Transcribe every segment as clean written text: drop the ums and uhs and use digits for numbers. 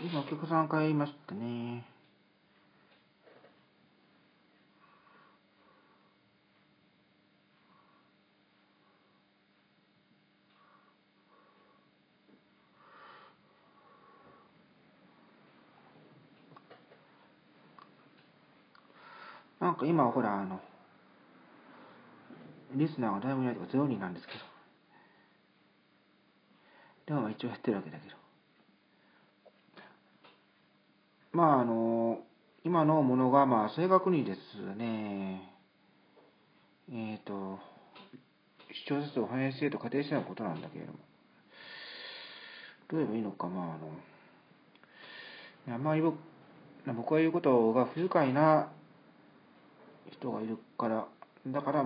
今お客さん帰りましたね。なんか今ほらリスナーが誰もいないとか0人なんですけど。でも一応やってるわけだけど。まあ今のものがまあ正確にですね、視聴者数を反映してと仮定してのことなんだけれども、どう言えばいいのか、あんまり僕が言うことが不愉快な人がいるから、だから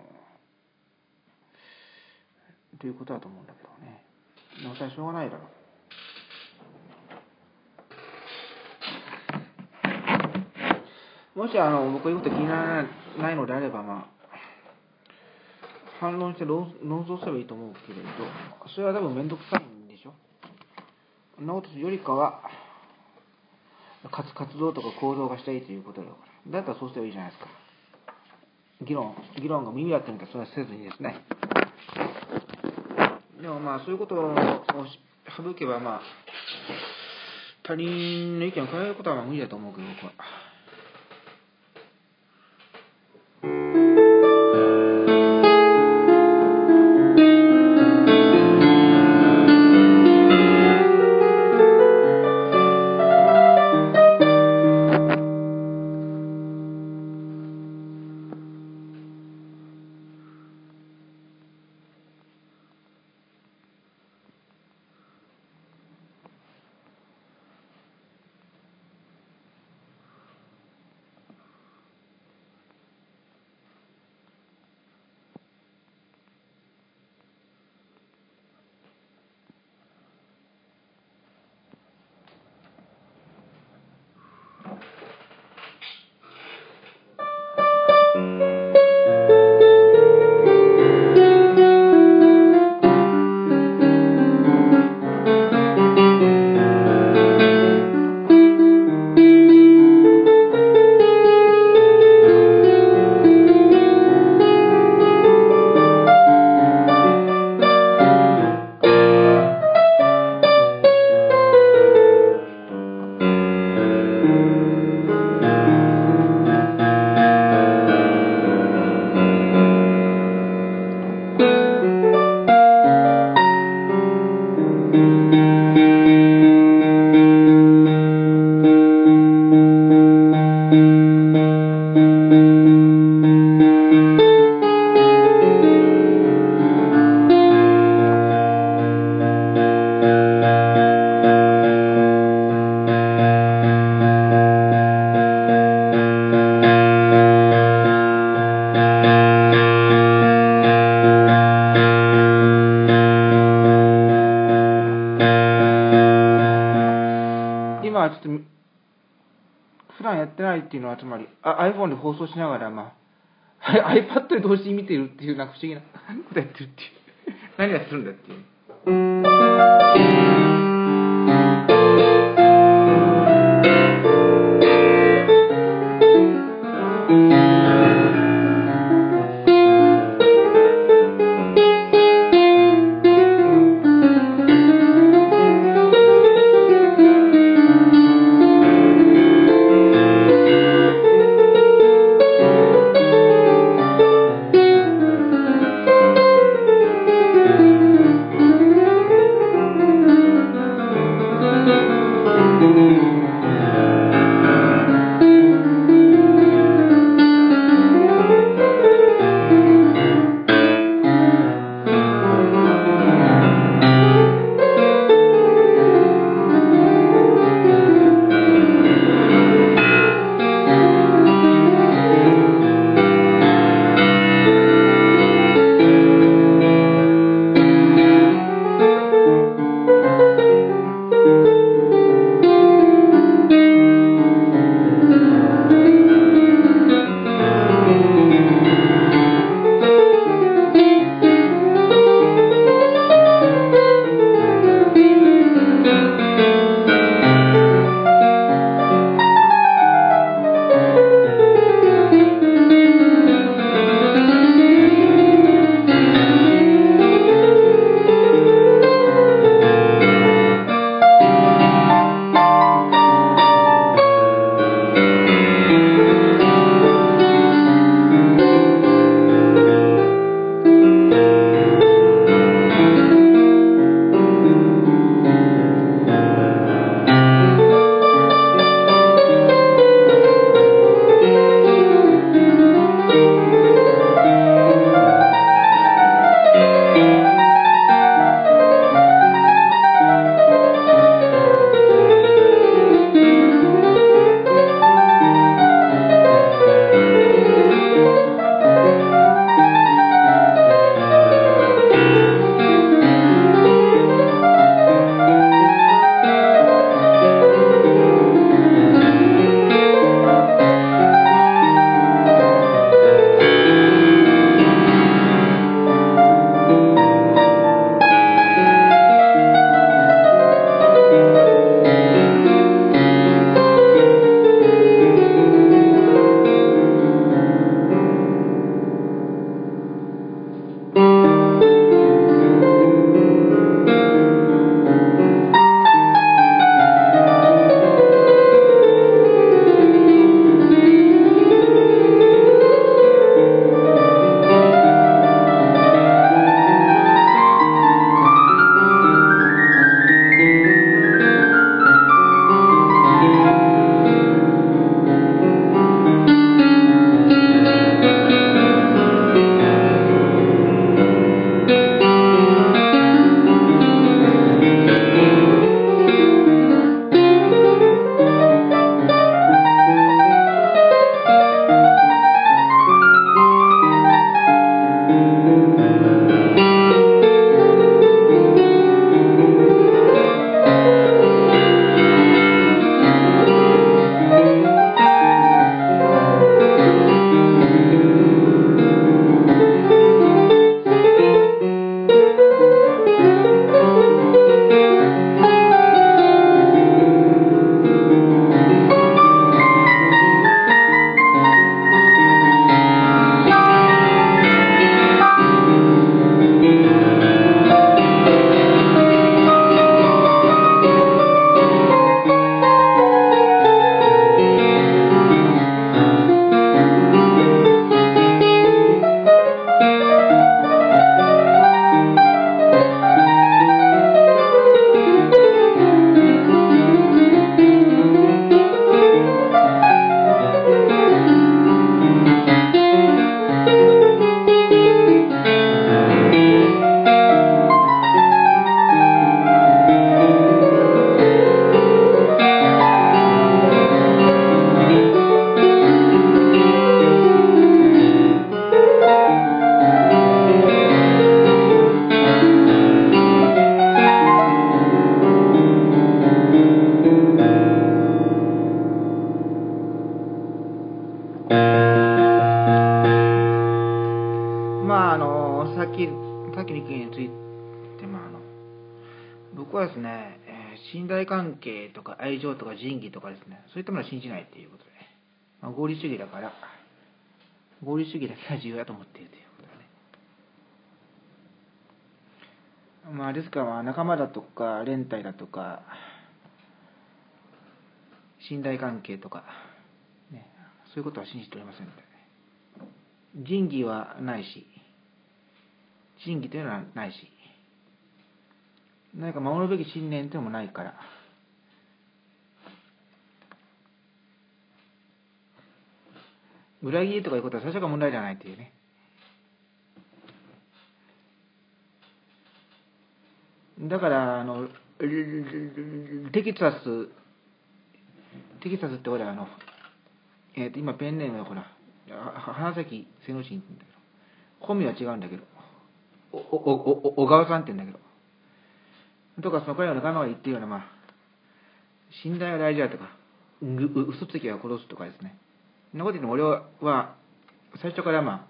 ということだと思うんだけどね。それはしょうがないだろう。もし僕が言うこと気にならないのであれば、反論して論争すればいいと思うけれど、それは多分めんどくさいんでしょ。そんなことするよりかは、活動とか行動がしたいということだから。だったらそうすればいいじゃないですか。議論が耳当てみたらそれはせずにですね。でもそういうことを省けば他人の意見を変えることは無理だと思うけど、僕は。今ちょっと普段やってないっていうのは、つまりiPhone で放送しながらiPad で同時に見てるっていう不思議なことやってるっていう何やってるんだっていう。 まあさっきの意見について、僕はですね、信頼関係とか愛情とか仁義とかですね、そういったものは信じないということで、合理主義だから、合理主義だけが重要だと思っているということだね。ですから仲間だとか連帯だとか信頼関係とか、ね、そういうことは信じておりませんので、ね、仁義はないし、仁義というのはないし、何か守るべき信念というのもないから、裏切りとかいうことは最初から問題じゃないというね。だからテキサスってほら今ペンネームはほら花咲瀬野真って言うんだけど、本名は違うんだけど、小川さんって言うんだけど、とかその彼らの仲間が言ってるような信頼が大事だとか、嘘つきは殺すとかですね。そんなこと言っても俺は最初から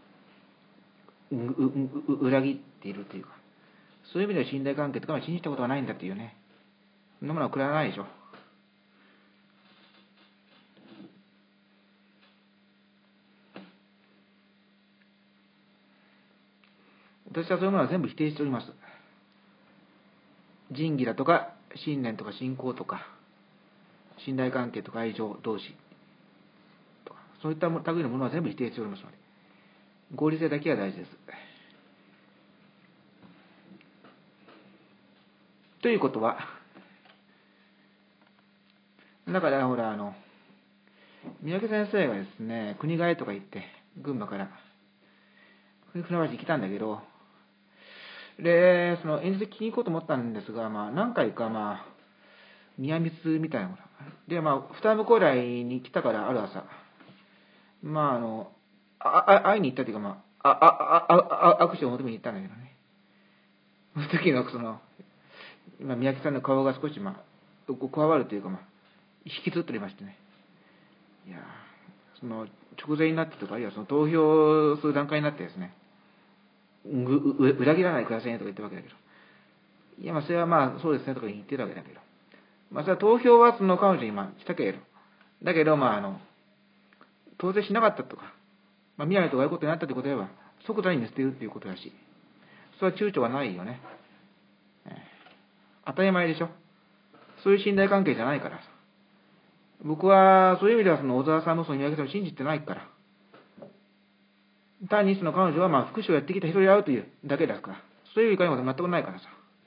裏切っているというか、そういう意味では信頼関係とかは信じたことはないんだっていうね。そんなものはくらないでしょ。私はそういうものは全部否定しております。仁義だとか信念とか信仰とか信頼関係とか愛情同士とか、そういった類のものは全部否定しておりますので、合理性だけが大事です。ということは、だからほら三宅先生がですね、国替えとか言って群馬から船橋に来たんだけど、でその演説聞きに行こうと思ったんですが、何回かニアミスみたいなもので、二向こう来に来たから、ある朝会いに行ったというか、握手を求めに行ったんだけどね、その時の今三宅さんの顔が少し加わるというか、引きつっておりましてね、いやその直前になってとか、あるいはその投票する段階になってですね、裏切らないでくださいねとか言ってるわけだけど、いやそれはそうですねとか言ってるわけだけど、それは投票はその彼女にしたけれど、だけど当選しなかったとか、未来とかいうことになったということでは即座に見捨てるっていうことだし、それは躊躇はないよね。当たり前でしょ。そういう信頼関係じゃないからさ。僕はそういう意味ではその小沢さんもその三宅さんを信じてないから、単にその彼女は福祉をやってきた人であるというだけだから、そういう理解は全くないからさ。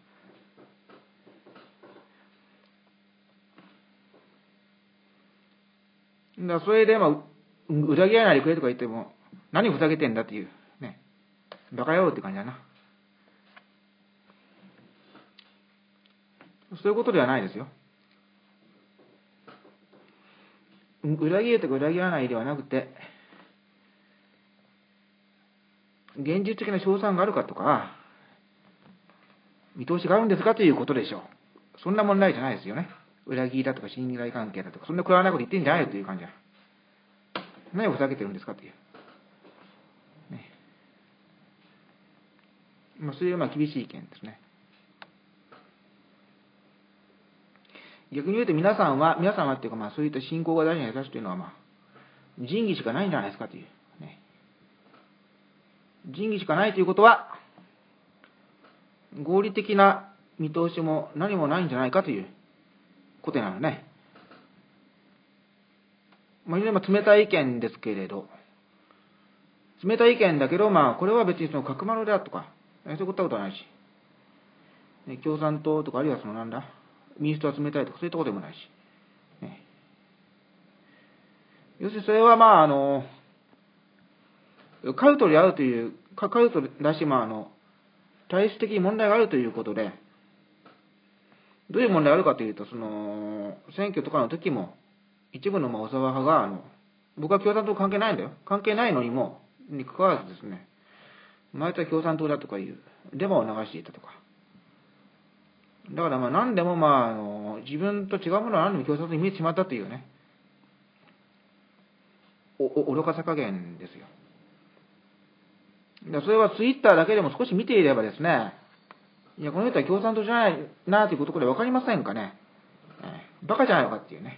だからそれで裏切らないでくれとか言っても、何をふざけてんだっていうね、バカ野郎って感じだな。そういうことではないですよ。裏切るとか裏切らないではなくて、現実的な勝算があるかとか、見通しがあるんですかということでしょう。そんな問題じゃないですよね。裏切りだとか信頼関係だとか、そんなくだらないこと言ってんじゃないよという感じだ。何をふざけてるんですかという。ね。そういう厳しい意見ですね。逆に言うと皆さんはっていうかそういった信仰が大事な人たちというのは仁義しかないんじゃないですかという。ね。仁義しかないということは、合理的な見通しも何もないんじゃないかということなのね。非常に冷たい意見ですけれど、冷たい意見だけど、これは別にその角丸だとか、そういうことはないし、共産党とか、あるいは民主党は冷たいとか、そういったことでもないし、ね、要するにそれはカルトであるという、カルトだし、体質的に問題があるということで、どういう問題があるかというと、選挙とかの時も、一部の小沢派が、僕は共産党関係ないんだよ。関係ないのに関わらずですね、毎回共産党だとかいうデマを流していたとか。だから何でも自分と違うものは何でも共産党に見えてしまったというね、 愚かさ加減ですよ。それはツイッターだけでも少し見ていればですね、いや、この人は共産党じゃないなということで分かりませんかね。バカじゃないのかっていうね。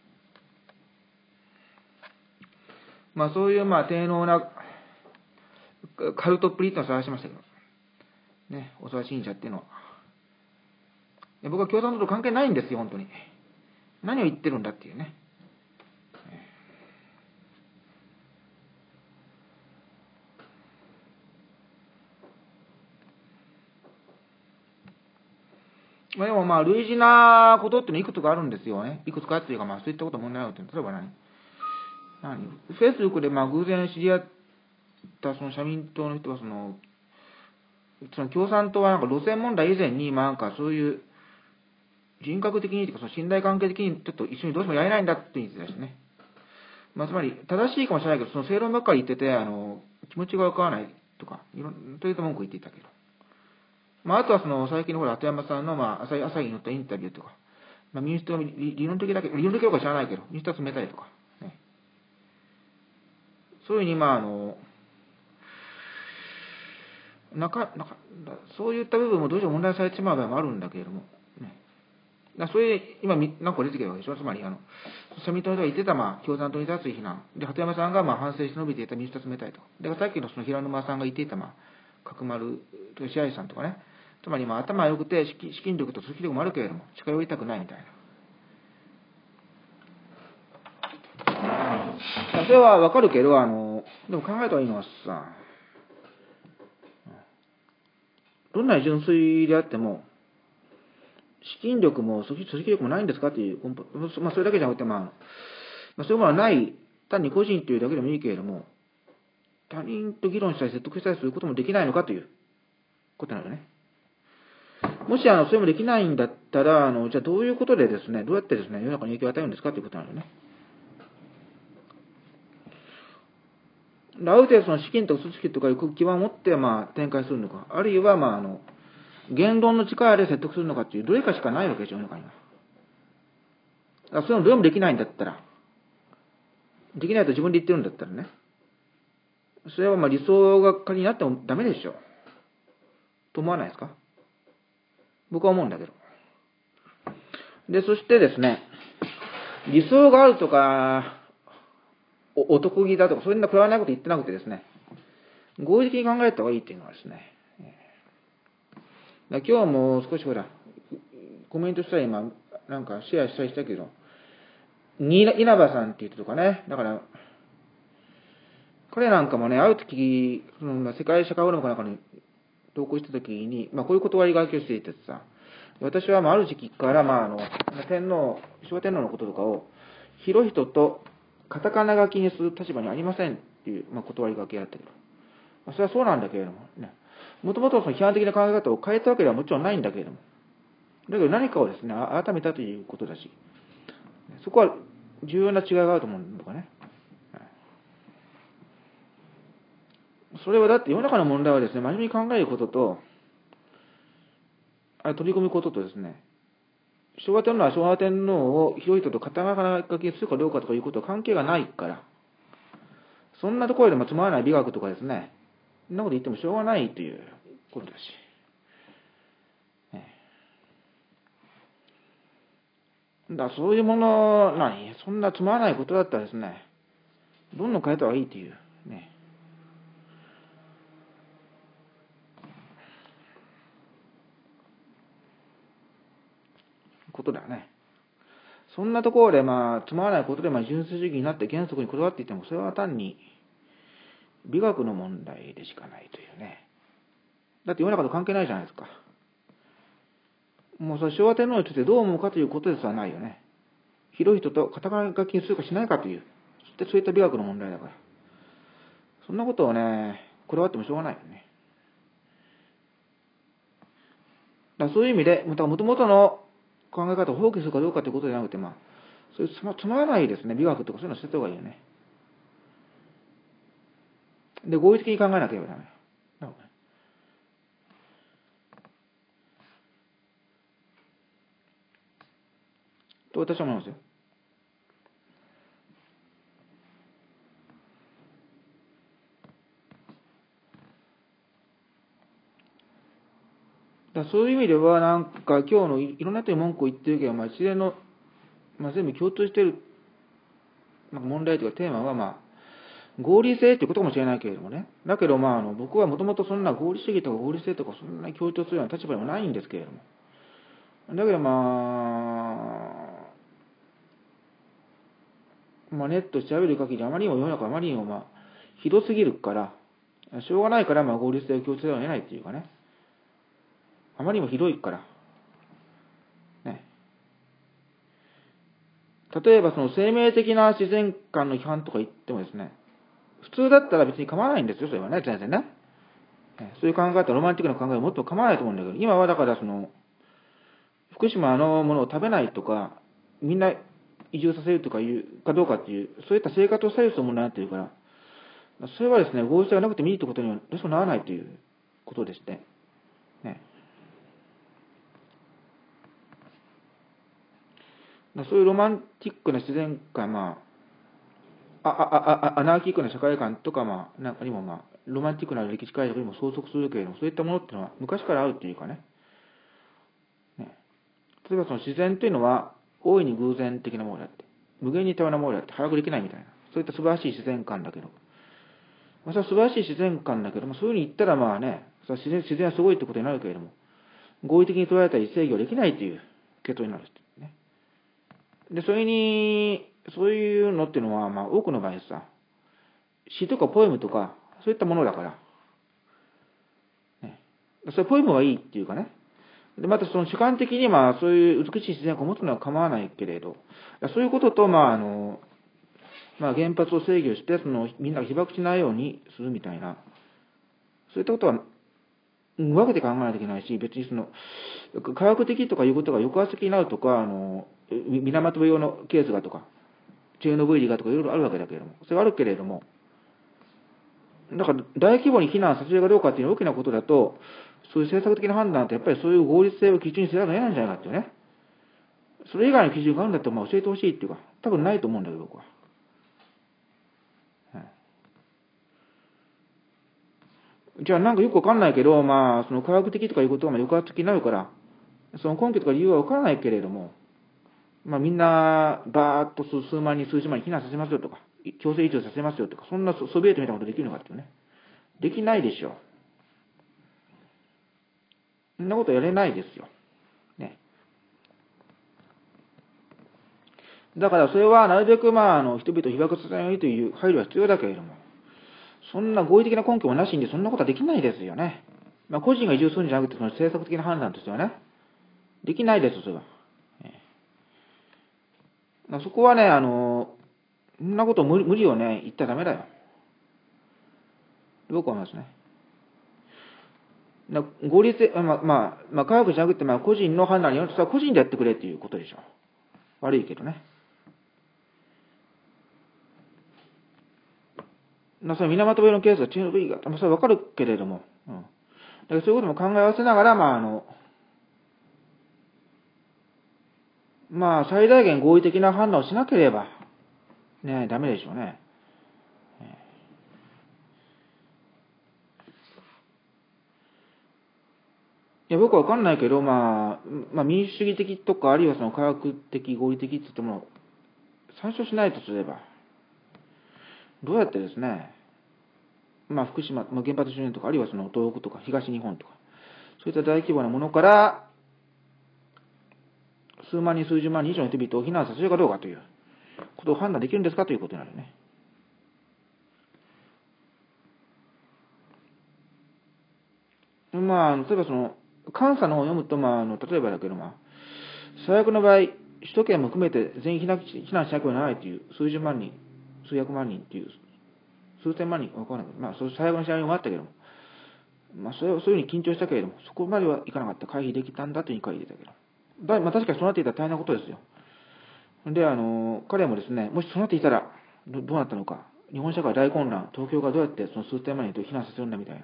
そういう低能なカルトっぷりってのを探しましたけど、ね、おそら信者っていうのは。僕は共産党と関係ないんですよ、本当に。何を言ってるんだっていうね。でも類似なことっていうのはいくつかあるんですよね。いくつかっていうか、そういったこと問題あるっていうのは、例えばフェイスブックで偶然知り合ったその社民党の人はその共産党は路線問題以前にそういう人格的にというかその信頼関係的にちょっと一緒にどうしてもやれないんだって言ってたしね。つまり正しいかもしれないけど、その正論ばっかり言ってて気持ちがわからないとかといった文句を言っていたけど。あとは最近の鳩山さんの朝日に載ったインタビューとか、民主党理論的だけ理論的か知らないけど民主党は冷たいとか、ね、そういうふうにそういった部分もどうしても問題されてしまう場合もあるんだけれども、ね、それで今何個出てきてるわけでしょ。つまり社民党の人が言ってた共産党に対する非難で、鳩山さんが反省して述べていた民主党は冷たいと。でさっきのその平沼さんが言っていた角丸支配さんとかね、つまり頭が良くて資金力と組織力もあるけれども近寄りたくないみたいな。それはわかるけどでも考えた方がいいのはさ、どんなに純粋であっても資金力も組織力もないんですかっていう根本、それだけじゃなくてそういうものはない、単に個人というだけでもいいけれども、他人と議論したり説得したりすることもできないのかということなのね。もしそれもできないんだったらじゃあどういうことでですね、どうやってですね世の中に影響を与えるんですかということなのね。ある程度その資金とか組織とかいう基盤を持って展開するのか、あるいは言論の力で説得するのかっていうどれかしかないわけですよ、世の中には。だからそういうのどれもできないんだったら、できないと自分で言ってるんだったらね、それは理想が仮になってもダメでしょと思わないですか。僕は思うんだけど。でそしてですね、理想があるとかお得意だとかそういうくらわないこと言ってなくてですね、合理的に考えた方がいいっていうのはですね、今日も少しコメントしたら今シェアしたりしたけど、稲葉さんっていう人とかね、だから彼なんかもね、会うとき世界社会フォーラムかなんかに投稿したときにこういう断り書きをしていてさ、私はある時期から昭和天皇のこととかを広い人とカタカナ書きにする立場にありませんっていう断り書きがあったけど、それはそうなんだけれどもね、もともとその批判的な考え方を変えたわけではもちろんないんだけれども、だけど何かをですね改めたということだし、そこは重要な違いがあると思うんだかね。それはだって世の中の問題はですね、真面目に考えることと取り組むこととですね、昭和天皇は昭和天皇を広い人とカタカナ書きにするかどうかとかいうことは関係がないから、そんなところでもつまらない美学とかですね、そんなこと言ってもしょうがないということだし、そういうものそんなつまらないことだったらですね、どんどん変えた方がいいというね、ことだね。そんなところでつまらないことで純粋主義になって原則にこだわっていても、それは単に美学の問題でしかないというね。だって世の中と関係ないじゃないですか。もうそれ昭和天皇についてどう思うかということですらないよね。広い人とカタカナ書きにするかしないかという、そういった美学の問題だから。そんなことをね、こだわってもしょうがないよね。そういう意味で、もともとの考え方を放棄するかどうかということじゃなくて、そういうつまらないですね、美学とかそういうのを捨てた方がいいよね。で、合理的に考えなければダメ。と私は思いますよ。 そういう意味では、なんか今日のいろんな人に文句を言ってるけど、一連の、全部共通している問題というかテーマは、合理性ということかもしれないけれどもね。だけど、僕はもともとそんな合理主義とか合理性とかそんなに強調するような立場でもないんですけれども。だけどネット調べる限りあまりにも世の中あまりにもひどすぎるから、しょうがないから合理性を強調せざるを得ないっていうかね。あまりにもひどいから。ね。例えばその生命的な自然観の批判とか言ってもですね、普通だったら別に構わないんですよ、それはね、全然ね。そういう考え方、ロマンティックな考えはもっと構わないと思うんだけど、今はだから福島のものを食べないとか、みんな移住させるとかいうかどうかっていう、そういった生活を左右するものになっているから、それはですね、合理性がなくてもいいということにはどうしてもならないということでして、ね。そういうロマンティックな自然観、アナーキックな社会観とか、なんかにもロマンティックな歴史解釈にも相続するけれども、そういったものっていうのは昔からあるっていうかね。例えばその自然というのは大いに偶然的なものであって、無限に多様なものであって、把握できないみたいな、そういった素晴らしい自然観だけど、それは素晴らしい自然観だけども、そういうふうに言ったら自然はすごいってことになるけれども、合理的に捉えたり制御できないという結論になるね。で、そういうのっていうのは、多くの場合さ、詩とかポエムとか、そういったものだから、ね、それポエムはいいっていうかね。で、またその主観的にそういう美しい自然を持つのは構わないけれど、そういうことと、原発を制御して、みんなが被爆しないようにするみたいな、そういったことは、分けて考えないといけないし、別に科学的とかいうことが抑圧的になるとか、水俣病のケースがとか、チェーノブイリがとかいろいろあるわけだけれども、それはあるけれども、だから大規模に避難させるかどうかっていう大きなことだと、そういう政策的な判断ってやっぱりそういう合理性を基準にせざるを得ないんじゃないかっていうね。それ以外の基準があるんだったら教えてほしいっていうか、多分ないと思うんだけど、僕は。じゃあなんかよくわかんないけど、その科学的とかいうことが抑圧的になるから、その根拠とか理由はわからないけれども、みんなバーッと数万人、数十万人避難させますよとか、強制移住させますよとか、そんなソビエトみたいなことできるのかっていうね。できないでしょ。そんなことやれないですよ。ね。だからそれはなるべく人々を被爆させないようにという配慮は必要だけれども、そんな合理的な根拠もなしにそんなことはできないですよね。個人が移住するんじゃなくて、その政策的な判断としてはね、できないです、それは。そこはね、そんなこと無理をね、言ったらダメだよ。僕は思いますね。合理性、科学じゃなくて、個人の判断によると、それは個人でやってくれっていうことでしょ。悪いけどね。それ水俣病のケースがチェーノブイリが、それはわかるけれども、だからそういうことも考え合わせながら、最大限合理的な判断をしなければ、ね、ダメでしょうね。いや、僕はわかんないけど、民主主義的とか、あるいはその科学的、合理的って言っても、参照しないとすれば、どうやってですね、福島、原発周辺とか、あるいはその東北とか東日本とか、そういった大規模なものから、数万人、数十万人以上の人々を避難させるかどうかということを判断できるんですかということになるよね。例えば監査の方を読むと、例えばだけど、最悪の場合、首都圏も含めて全員避難しなければならないという、数十万人、数百万人っていう、数千万人、わからないけど、そういう最悪のシナリオもあったけども、それをそういうふうに緊張したけれども、そこまではいかなかった、回避できたんだというふうに書いてたけど。確かにそうなっていたら大変なことですよ。で、彼もですね、もしそうなっていたらどうなったのか、日本社会大混乱、東京がどうやってその数千万人と避難させるんだみたいな。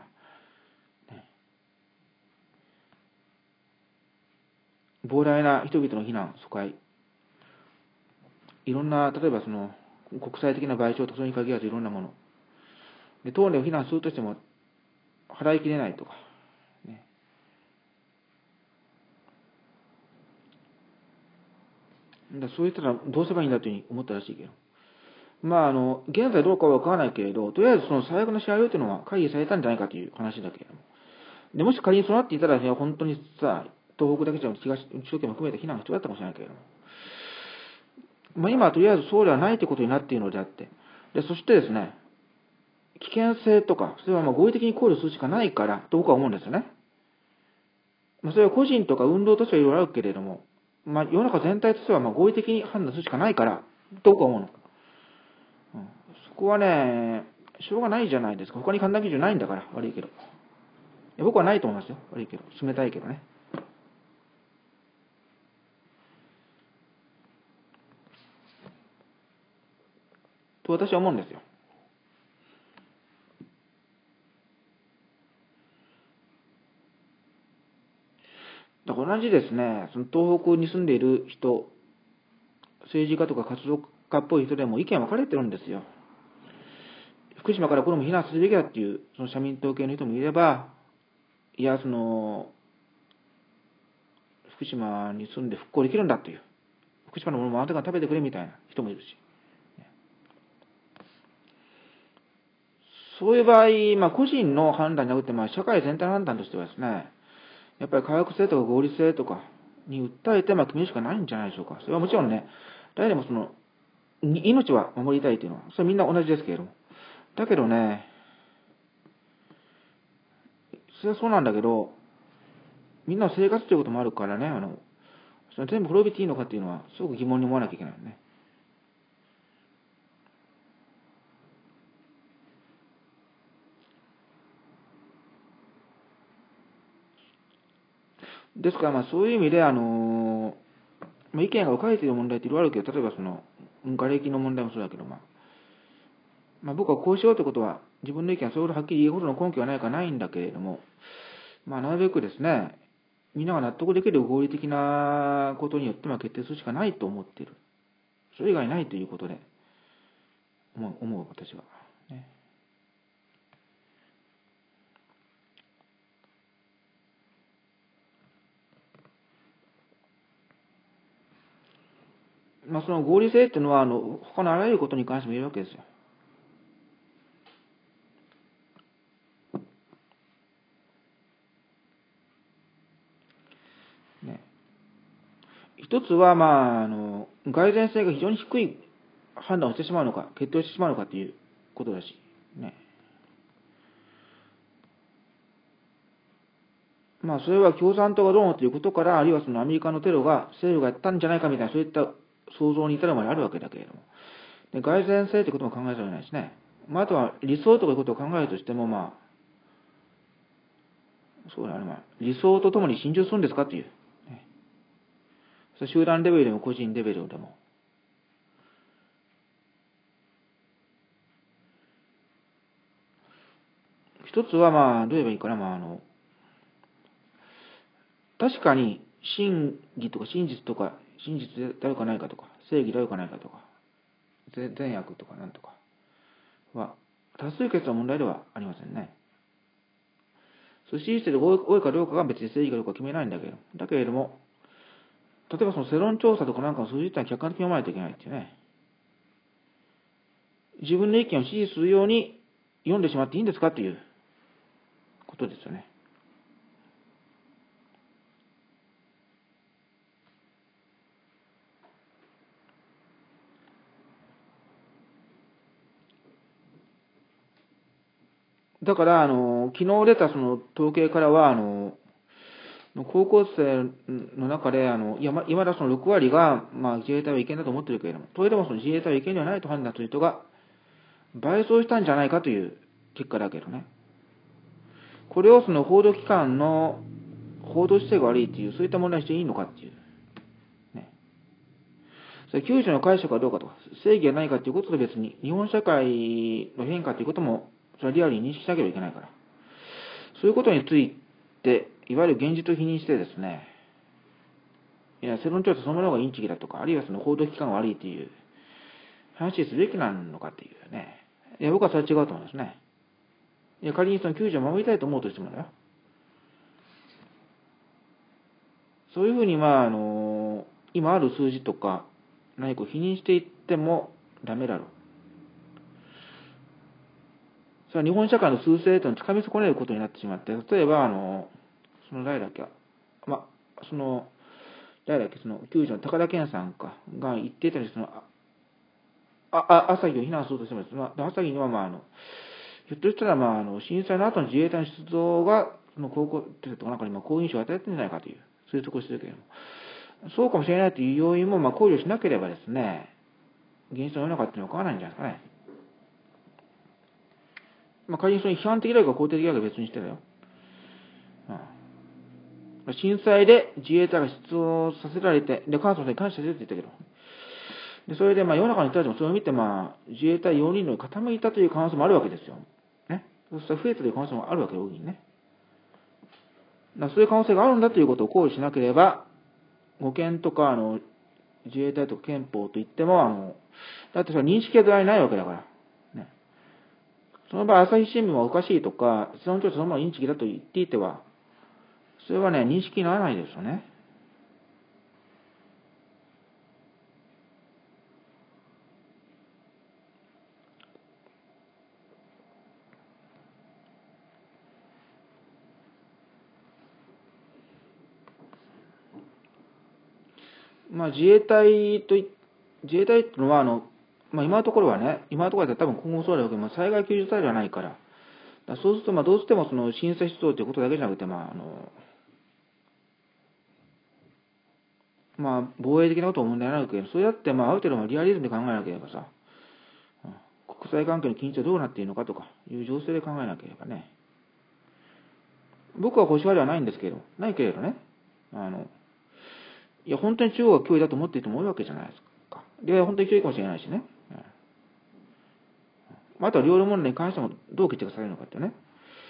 膨大な人々の避難、疎開、いろんな、例えば国際的な賠償とそれに限らずいろんなもの。で、当年を避難するとしても払いきれないとか、ね。 そう言ったらどうすればいいんだというふうに思ったらしいけど。現在どうかはわからないけれど、とりあえずその最悪のシナリオというのは会議されたんじゃないかという話だけれども。で、もし仮にそうなっていたら、本当にさ、東北だけじゃなくて東首都圏も含めて避難が必要だったかもしれないけれども。今はとりあえずそうではないということになっているのであって、で、そしてですね、危険性とか、それは合理的に考慮するしかないからと僕は思うんですよね。それは個人とか運動としてはいろいろあるけれども、世の中全体としては合理的に判断するしかないからと僕は思うの。そこはね、しょうがないじゃないですか。他に判断基準ないんだから、悪いけど。僕はないと思いますよ。悪いけど。冷たいけどね。と私は思うんですよ。だから同じですね、その東北に住んでいる人、政治家とか活動家っぽい人でも意見分かれてるんですよ。福島からこれも避難するべきだっていう、その社民党系の人もいれば、いや、福島に住んで復興できるんだっていう、福島のものもあなたが食べてくれみたいな人もいるし。そういう場合、個人の判断じゃなくて、社会全体の判断としてはですね、やっぱり科学性とか合理性とかに訴えて、決めるしかないんじゃないでしょうか。それはもちろんね、誰でも命は守りたいというのは、それはみんな同じですけれども。だけどね、それはそうなんだけど、みんなの生活ということもあるからね、それ全部滅びていいのかっていうのは、すごく疑問に思わなきゃいけないよね。ですから、そういう意味で、意見が分かれている問題っていろいろあるけど、例えば瓦礫の問題もそうだけど、僕はこうしようということは、自分の意見はそれほどはっきり言うほどの根拠はないかないんだけれども、なるべくですね、みんなが納得できる合理的なことによって決定するしかないと思っている。それ以外ないということで、思う、私は。ね。その合理性っていうのは、他のあらゆることに関しても言えるわけですよ。ね。一つは、蓋然性が非常に低い判断をしてしまうのか、決定をしてしまうのかということだし、ね。それは共産党がどうのということから、あるいはアメリカのテロが政府がやったんじゃないかみたいな、そういった想像に至るまであるわけだけれども。で、蓋然性ということも考えざるを得ないですね。あとは理想ということを考えるとしても、そうだね、理想とともに心中するんですかという。ね、集団レベルでも個人レベルでも。一つはどう言えばいいかな、確かに真偽とか真実とか、真実であるかないかとか、正義であるかないかとか、善悪とかなんとかは、多数決の問題ではありませんね。支持している多いかどうかが別に正義かどうか決めないんだけど、例えば世論調査とかなんかの数字ってのは客観的に読まないといけないっていうね。自分の意見を支持するように読んでしまっていいんですかということですよね。だから、昨日出た統計からは、高校生の中で、いまだ6割が、自衛隊は違憲だと思っているけれども、それでも自衛隊は違憲ではないと判断する人が倍増したんじゃないかという結果だけどね。これを報道機関の報道姿勢が悪いという、そういった問題にしていいのかっていう。ね。それ、救助の解釈はどうかとか、正義は何かということと別に、日本社会の変化ということも、それはリアルに認識しなければいけないから。そういうことについて、いわゆる現実を否認してですね、いや、世論調査そのものがインチキだとか、あるいは報道機関が悪いという話すべきなのかっていうね。いや、僕はそれは違うと思いますね。いや、仮に救助を守りたいと思うとしてもだよ。そういうふうに、今ある数字とか、 何かを否認していってもダメだろう。それは日本社会の趨勢というのをつかみ損ねることになってしまって、例えば、その誰だっけ、誰だっけ、その、球児の高田健さんが言っていたり、朝日を非難するとしても、朝日には、ひょっとしたら、震災の後の自衛隊の出動が、その高校生とかなんかに好印象を与えてるんじゃないかという、推測をしてるけれども、そうかもしれないという要因も考慮しなければですね、現実の世の中っていうのは変わらないんじゃないですかね。仮にその批判的だか肯定的だか別にしてだよ。震災で自衛隊が出動させられて、で、関東に感謝してるって言ったけど、でそれで世の中の人たちもそれを見て、自衛隊4人の傾いたという可能性もあるわけですよ。ね。そうしたら増えたという可能性もあるわけで、大いにね。そういう可能性があるんだということを考慮しなければ、護憲とか自衛隊とか憲法といっても、だってそれは認識が度合いないわけだから。ね。その場合、朝日新聞はおかしいとか、その調査そのまま認識だと言っていては、それはね、認識にならないですよね。自衛隊っていうのは、今のところはね、今のところは多分今後そうだけど、災害救助隊ではないから、そうすると、どうしてもその審査出動ということだけじゃなくて、防衛的なことも問題になるけど、それだって、ある程度リアリズムで考えなければさ、国際関係の緊張どうなっているのかとかいう情勢で考えなければね。僕は保守派ではないんですけど、ないけれどね、いや、本当に中国が脅威だと思っている人も多いわけじゃないですか。で、本当に脅威かもしれないしね。あとは領土問題に関してもどう決着されるのかってね。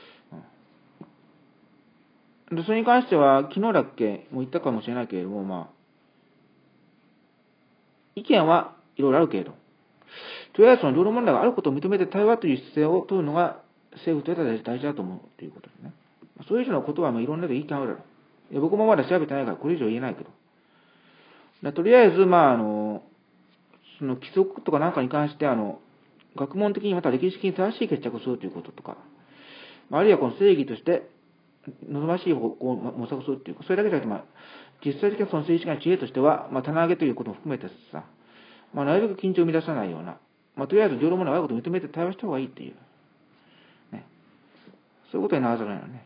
でそれに関しては、昨日だっけ、もう言ったかもしれないけれども、意見はいろいろあるけれど、とりあえずその領土問題があることを認めて対話という姿勢を取るのが政府としては大事だと思うということですね。そういうようなことはいろんなで意見あるだろう。僕もまだ調べてないからこれ以上言えないけど。とりあえず、その規則とかなんかに関して、学問的にまた歴史的に正しい決着をするということとか、あるいはこの正義として望ましい方向を模索するというか、それだけじゃなくて、実際的なその政治的な知恵としては、棚上げということも含めてさ、なるべく緊張を生み出さないような、とりあえず領土問題があることを認めて対話した方がいいっていう、ね。そういうことにならざるを得ないのね。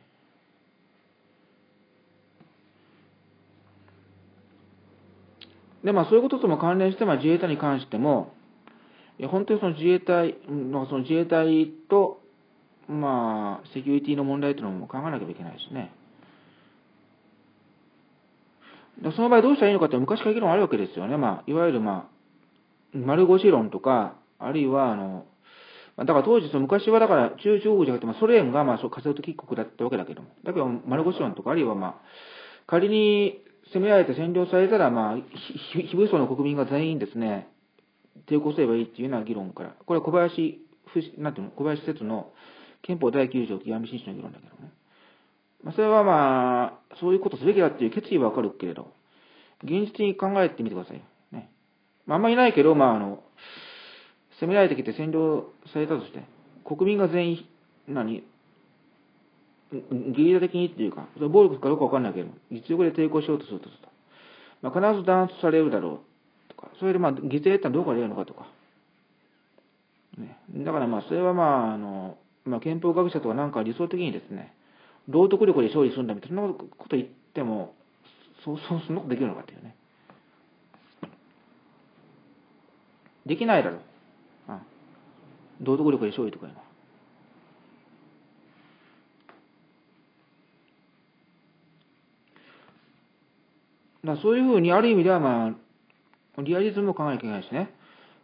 で、そういうこととも関連して、自衛隊に関しても、本当にその自衛隊と、セキュリティの問題というのも考えなければいけないしね。その場合どうしたらいいのかって昔から議論あるわけですよね。いわゆる丸腰論とか、あるいはだから当時昔はだから中国じゃなくてソ連がカセットキック国だったわけだけども、だけど丸腰論とか、あるいは仮に攻められて占領されたら非武装の国民が全員ですね抵抗すればいいっていうような議論から、これは小林節の憲法第9条極み紳士の議論だけどね。それはそういうことすべきだっていう決意はわかるけれど、現実に考えてみてくださいよ。ね。あんまりないけど、攻められてきて占領されたとして、国民が全員、ゲリラ的にっていうか、暴力かどうかわかんないけど、実力で抵抗しようとするとすると、必ず弾圧されるだろうとか、それで犠牲ってのはどこから出るのかとか。ね。だからそれは憲法学者とかなんか理想的にですね、道徳力で勝利するんだみたいな、そんなこと言っても、そんなことできるのかっていうね。できないだろう。道徳力で勝利とかいうのは。そういうふうにある意味ではリアリズムを考えなきゃいけないしね。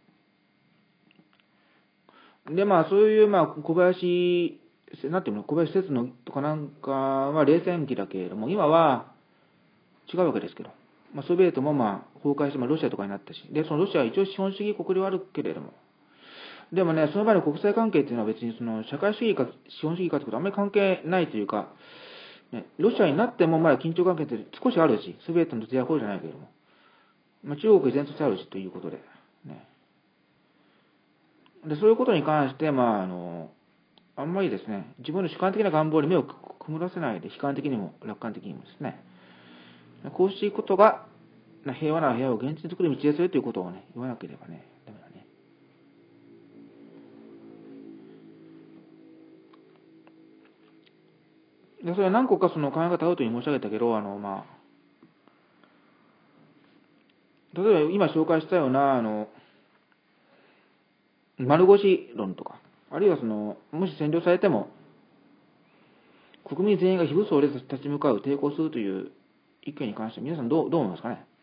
でそういう小林節のとかなんかは冷戦期だけれども、今は違うわけですけど、ソビエトも崩壊してロシアとかになったし、でそのロシアは一応資本主義国ではあるけれども、でもね、その場合の国際関係っていうのは別にその社会主義か資本主義かってことはあんまり関係ないというか、ね、ロシアになってもまだ緊張関係って少しあるし、ソビエトのどちらほどじゃないけれども、 中国依然としてあるしということで、ね。で、そういうことに関して、あんまりですね、自分の主観的な願望に目を曇らせないで、悲観的にも楽観的にもですね、こうしていくことが、平和な部屋を現実に作る道ですよということをね、言わなければね、ダメだね。で、それは何個かその考え方をとに申し上げたけど、例えば今紹介したような、丸腰論とか、あるいはもし占領されても、国民全員が非武装で立ち向かう、抵抗するという意見に関して、皆さんどう思いますかね。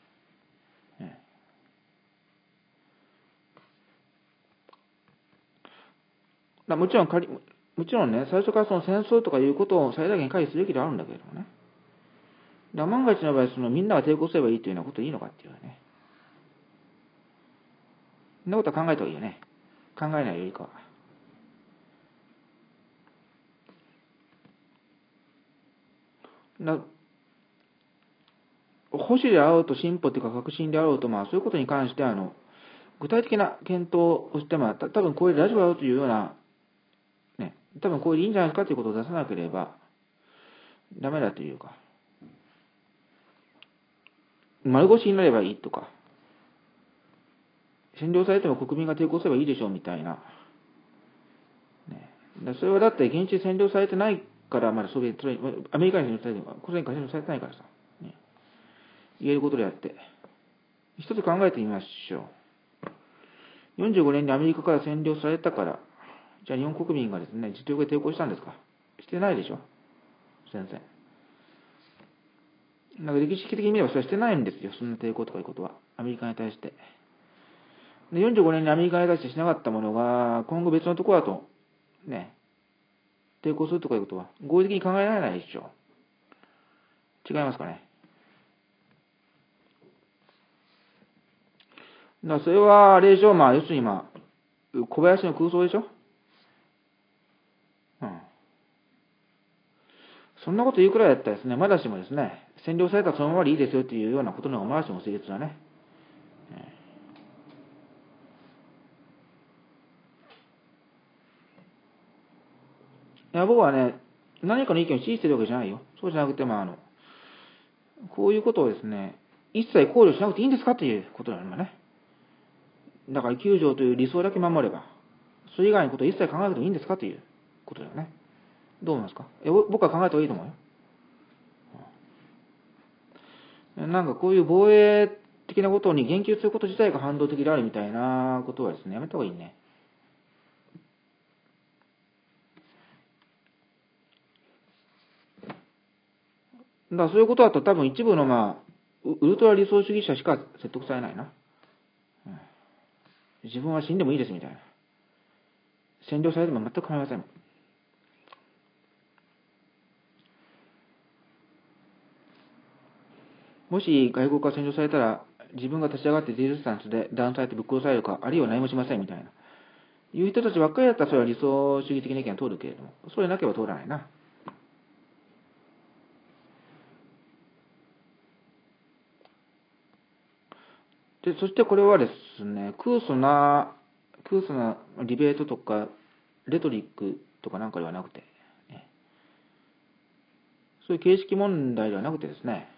もちろんね、最初からその戦争とかいうことを最大限回避するべきではあるんだけれどもね。万が一の場合、みんなが抵抗すればいいというようなことでいいのかっていうね。そんなことは考えた方がいいよね。考えないよりかは。保守であろうと進歩というか革新であろうと、そういうことに関して具体的な検討をして、多分これで大丈夫だろうというような、ね、多分これでいいんじゃないですかということを出さなければダメだというか、丸腰になればいいとか、占領されても国民が抵抗すればいいでしょうみたいな。それはだって現地占領されてないから、まだアメリカに占領されてるから、これに占領されてないからさ、言えることであって、一つ考えてみましょう。45年にアメリカから占領されたから、じゃあ日本国民がですね、実力で抵抗したんですか？してないでしょ？先生。歴史的に見ればそれはしてないんですよ、そんな抵抗とかいうことは。アメリカに対して。で、45年にアメリカに対してしなかったものが、今後別のところだと、ね、抵抗するとかいうことは、合理的に考えられないでしょ。違いますかね。それは、あれでしょ、要するに小林の空想でしょ。そんなこと言うくらいだったらですね、まだしもですね、占領されたらそのままでいいですよっていうようなことのまだしも成立だね。僕はね、何かの意見を支持してるわけじゃないよ。そうじゃなくて、こういうことをですね、一切考慮しなくていいんですかっていうことなのね。だから9条という理想だけ守れば、それ以外のことを一切考えなくてもいいんですかということだよね。どう思いますか？僕は考えた方がいいと思うよ。こういう防衛的なことに言及すること自体が反動的であるみたいなことはですね、やめた方がいいね。そういうことだと多分一部のウルトラ理想主義者しか説得されないな。自分は死んでもいいですみたいな。占領されても全く構いません。もし外国が占領されたら、自分が立ち上がってディスタンスで弾されてぶっ殺されるか、あるいは何もしませんみたいな。いう人たちばっかりだったらそれは理想主義的な意見は通るけれども、それなければ通らないな。で、そしてこれはですね、空疎なディベートとか、レトリックとかなんかではなくて、そういう形式問題ではなくてですね、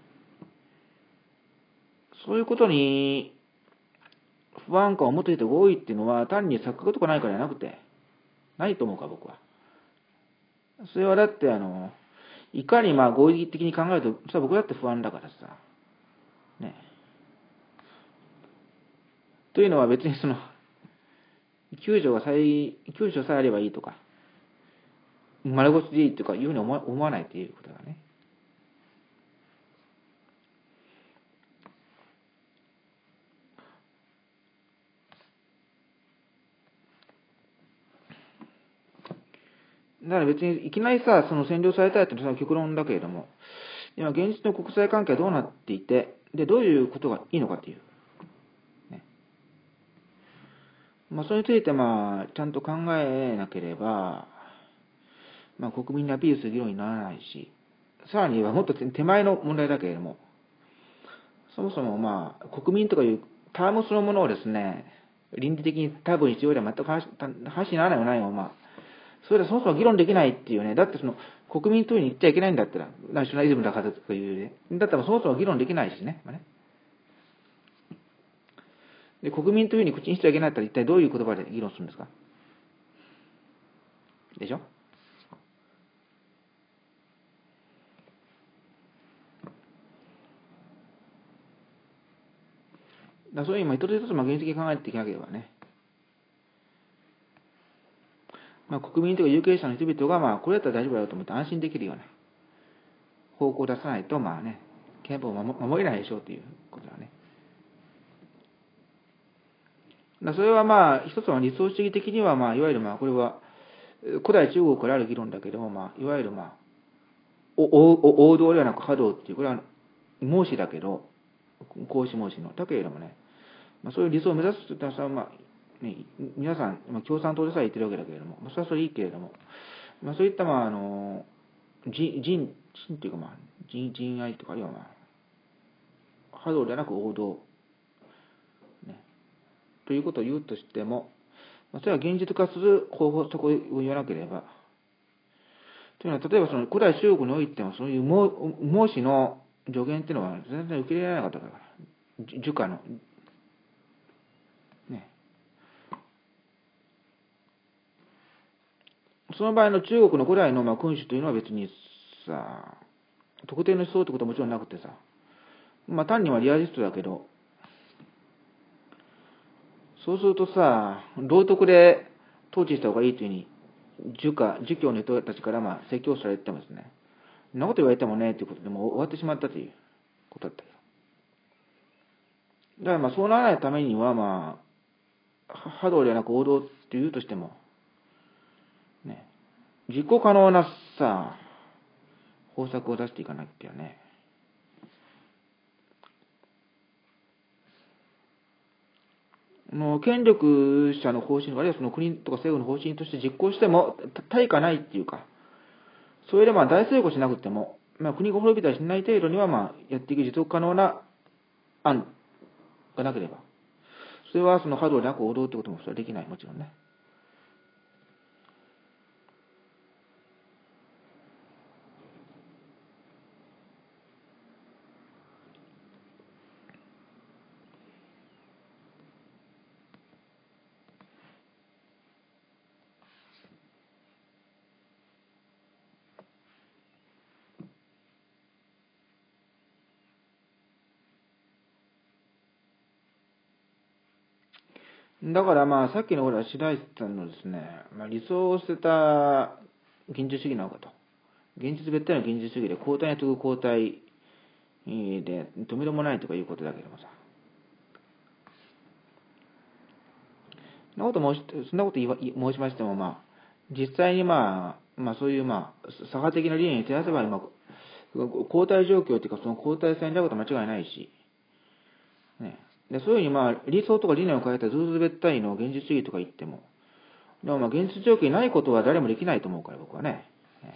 そういうことに不安感を持っている人が多いっていうのは、単に錯覚とかないからじゃなくて、ないと思うか、僕は。それはだって、いかに合理的に考えると、それは僕だって不安だからさ。ね。というのは別に救助さえあればいいとか、丸腰でいいとかいうふうに思わないということだね。だから別にいきなりさ、占領されたいっていうのは極論だけれども、今現実の国際関係はどうなっていて、で、どういうことがいいのかっていう。ね。それについてちゃんと考えなければ、国民にアピールする議論にならないし、さらにはもっと手前の問題だけれども、 そもそも国民とかいうタームそのものをですね、倫理的に多分必要では全く話にならないもないまま、それでそもそも議論できないっていうね、だって国民というふうに言っちゃいけないんだったら、ナショナリズムだからとかいうね、だったらそもそも議論できないしね。で、国民というふうに口にしてはいけないったら一体どういう言葉で議論するんですか？でしょ？そういう一つ一つ現実的に考えていかなければね。国民とか有権者の人々がこれだったら大丈夫だよと思って安心できるような方向を出さないと憲法を守れないでしょうということだね。それは一つは理想主義的にはいわゆるこれは古代中国からある議論だけどもいわゆる王道ではなく波動っていうこれは孟子だけど孔子孟子のだけれどもね、そういう理想を目指すというのは皆さん共産党でさえ言ってるわけだけれどもそれはそれいいけれどもそういった人っていうか人愛とかあるいは波動ではなく王道ということを言うとしても、それは現実化する方法、そこを言わなければ。というのは、例えば古代中国においても、そういう孟子の助言っていうのは全然受け入れられなかったから、儒家の。ね。その場合の中国の古代の君主というのは別にさ、特定の思想ってことはもちろんなくてさ、単にはリアリストだけど、そうするとさ、道徳で統治した方がいいというふうに、儒教の人たちから説教されてもですね、そんなこと言われてもね、ということでもう終わってしまったということだったよ。だからそうならないためには、波動ではなく王道っていうとしても、ね、実行可能なさ、方策を出していかなきゃね。権力者の方針、あるいはその国とか政府の方針として実行しても対価ないっていうか、それで大成功しなくても、国が滅びたりしない程度にはやっていく持続可能な案がなければ、それはその波動でなく王道ってこともそれはできない、もちろんね。だからさっきの白石さんのですね、理想を捨てた現実主義なのかと。現実別体の現実主義で交代に次ぐ交代で止めどもないとかいうことだけどもさ。そんなこと申しましても実際にそういう左派的な理念に照らせば交代状況というかその交代戦であることは間違いないし、ね。でそういうふうに理想とか理念を変えたずうず別体の現実主義とか言っても、でも現実状況にないことは誰もできないと思うから僕はね。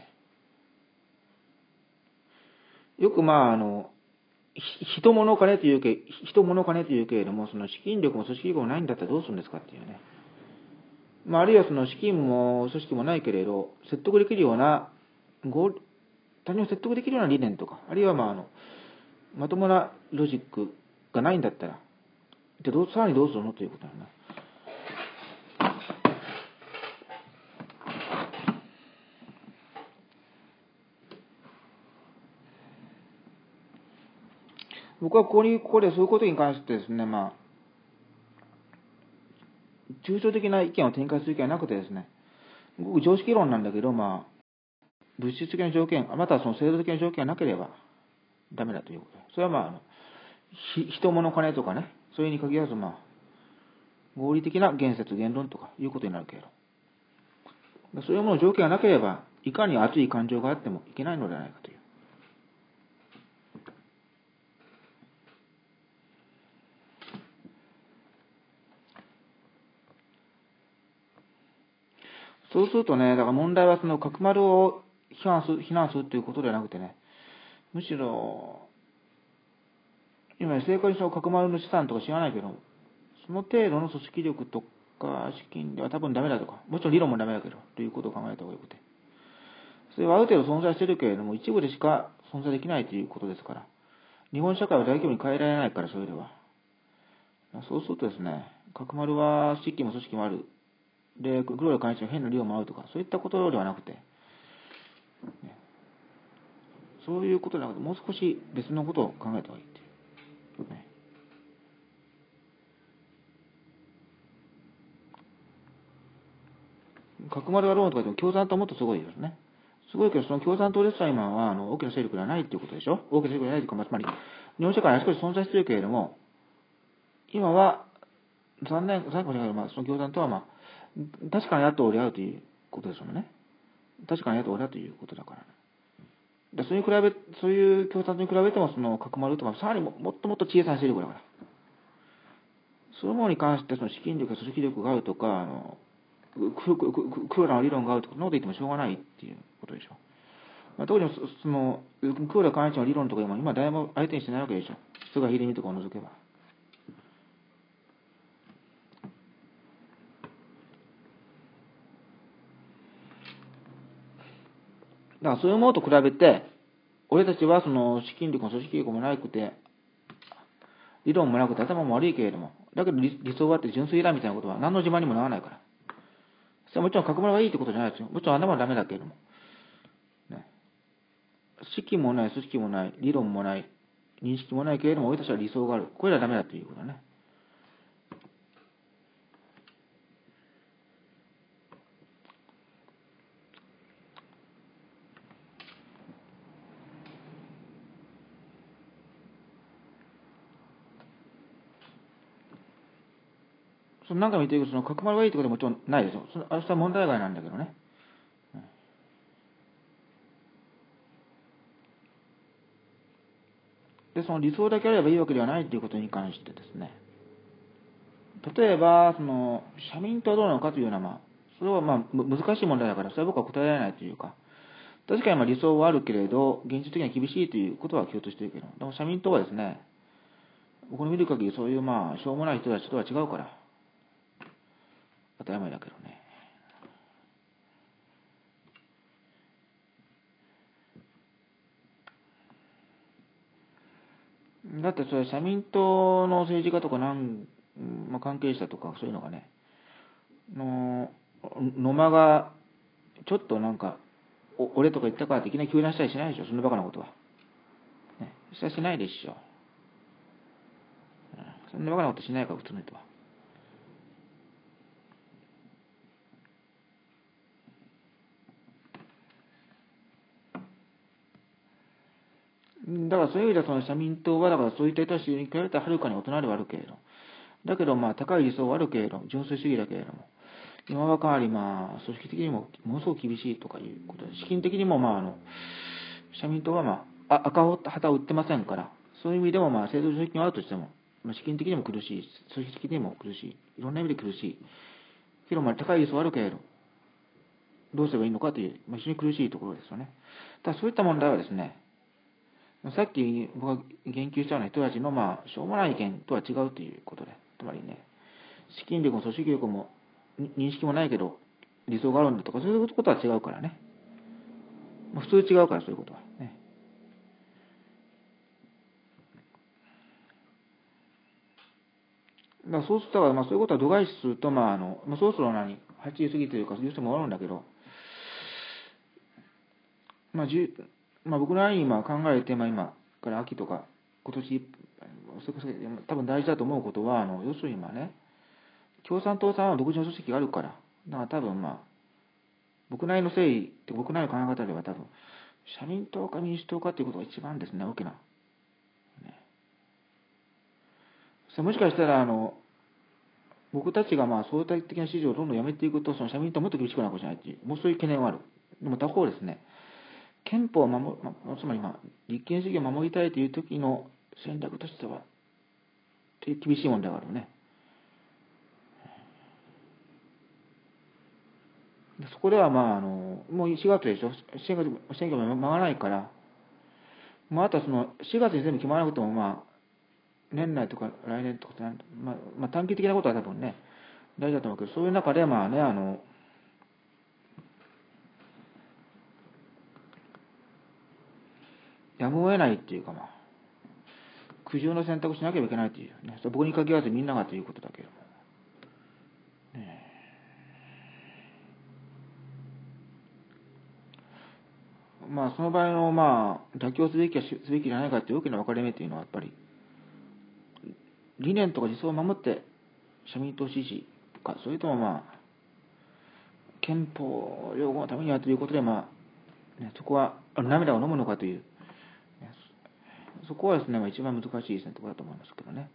よく人物金というけれども、その資金力も組織力もないんだったらどうするんですかっていうね。あるいはその資金も組織もないけれど、説得できるような、他人を説得できるような理念とか、あるいはまともなロジックがないんだったら、じゃあさらにどうするのということなんだ。僕はここでそういうことに関してですね、抽象的な意見を展開する気はなくてですね、ごく常識論なんだけど、物質的な条件、またはその制度的な条件がなければダメだということ。それは人物金とかね、それに限らず合理的な言説、言論とかいうことになるけれど、そういうもの条件がなければ、いかに熱い感情があってもいけないのではないかという。そうするとね、だから問題はその角丸を非難するということではなくてね、むしろ、 今、政界の角丸の資産とか知らないけど、その程度の組織力とか資金では多分ダメだとか、もちろん理論もダメだけど、ということを考えた方がよくて。それはある程度存在してるけれども、一部でしか存在できないということですから、日本社会は大規模に変えられないから、それでは。そうするとですね、角丸は資金も組織もある。で、黒田会長は変な理論もあるとか、そういったことではなくて、ね、そういうことではなくて、もう少し別のことを考えた方がいいっていう。ね、角丸がローンとかでも共産党はもっとすごいですね。すごいけど、その共産党ですら今は大きな勢力ではないっていうことでしょ。大きな勢力ではないというか、つまり、日本社会はあちこち存在しているけれども、今は、残念かもしれないけど、その共産党は確かに野党であるということですよね。確かに野党だということだから。でそういう共産党に比べても、その角丸とか、さらにもっともっと小さな勢力だから。そういうものに関して、その資金力や組織力があるとか、黒田の理論があるとか、そんなこと言ってもしょうがないっていうことでしょ。特にその黒田会長の理論とか今誰も相手にしてないわけでしょ。菅秀美とかを除けば。だからそういうものと比べて、俺たちはその資金力も組織力もなくて、理論もなくて頭も悪いけれども、だけど理想があって純粋だみたいなことは何の自慢にもならないから。それはもちろん角丸がいいってことじゃないですよ。もちろん頭はダメだけれども。ね、資金もない、組織もない、理論もない、認識もないけれども、俺たちは理想がある。これはダメだということだね。何回も言ってるけど、その角丸がいいってことはもちろんないですよ。あれは問題外なんだけどね。で、その理想だけあればいいわけではないということに関してですね。例えば、その、社民党はどうなのかというような、それは難しい問題だから、それは僕は答えられないというか、確かに理想はあるけれど、現実的には厳しいということは共通しているけど、でも社民党はですね、僕の見る限りそういうしょうもない人たちとは違うから、当たり前だけどね。だってそれ社民党の政治家とか関係者とかそういうのがね、野間がちょっと俺とか言ったからっていきなり急弾したりしないでしょ、そんなバカなことは。ね、しないでしょ。そんなバカなことしないから、普通の人は。だからそういう意味ではその社民党は、だからそういった人たちに比べたらはるかに大人ではあるけれど、だけど高い理想はあるけれど、純粋主義だけれども、今はかなり組織的にもものすごく厳しいとかいうことで、資金的にも社民党は赤旗を売ってませんから、そういう意味でも制度上責任はあるとしても、資金的にも苦しい、組織的にも苦しい、いろんな意味で苦しい。けど高い理想はあるけれど、どうすればいいのかという、非常に苦しいところですよね。ただそういった問題はですね、さっき僕が言及したような人たちのしょうもない意見とは違うということで、つまりね、資金力も組織力も認識もないけど理想があるんだとか、そういうことは違うからね。普通違うから、そういうことはね。だからそうすると、そういうことは度外視すると、そろそろ8時過ぎというか、言う人もおるんだけど、僕なりに考えて、今から秋とか、今年、多分大事だと思うことは、要するにね、共産党さんは独自の組織があるから、だから多分僕なりの誠意、僕なりの考え方では多分、社民党か民主党かっていうことが一番ですね、大きな。ね、もしかしたら、僕たちが相対的な支持をどんどんやめていくと、その社民党はもっと厳しくなるかもしれないっていう、もうそういう懸念はある。でも他方ですね、憲法をつまり立憲主義を守りたいという時の戦略としては、厳しい問題があるね。そこではもう4月でしょ、選挙も間がないから、あとはその4月に全部決まらなくても年内とか来年とか短期的なことは多分ね、大事だと思うけど、そういう中でまあね、やむを得ないっていうか苦渋の選択しなければいけないというね、僕に限らずみんながということだけども。ね、その場合の妥協すべきじゃないかという大きな分かれ目というのはやっぱり理念とか理想を守って社民党支持か、それとも憲法擁護のためにはということでそこは涙を飲むのかという、そこはですね、一番難しい選択だと思いますけどね。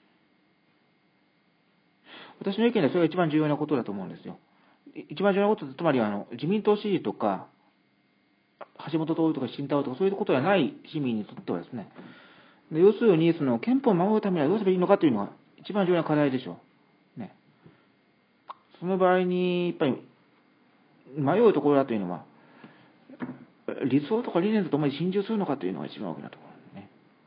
私の意見ではそれが一番重要なことだと思うんですよ。一番重要なことは、つまり自民党支持とか橋本徹とか新太郎とかそういうことがない市民にとってはですね、要するにその憲法を守るためにはどうすればいいのかというのが一番重要な課題でしょう。ね、その場合にやっぱり迷うところだというのは、理想とか理念とともに心中するのかというのが一番大きなところ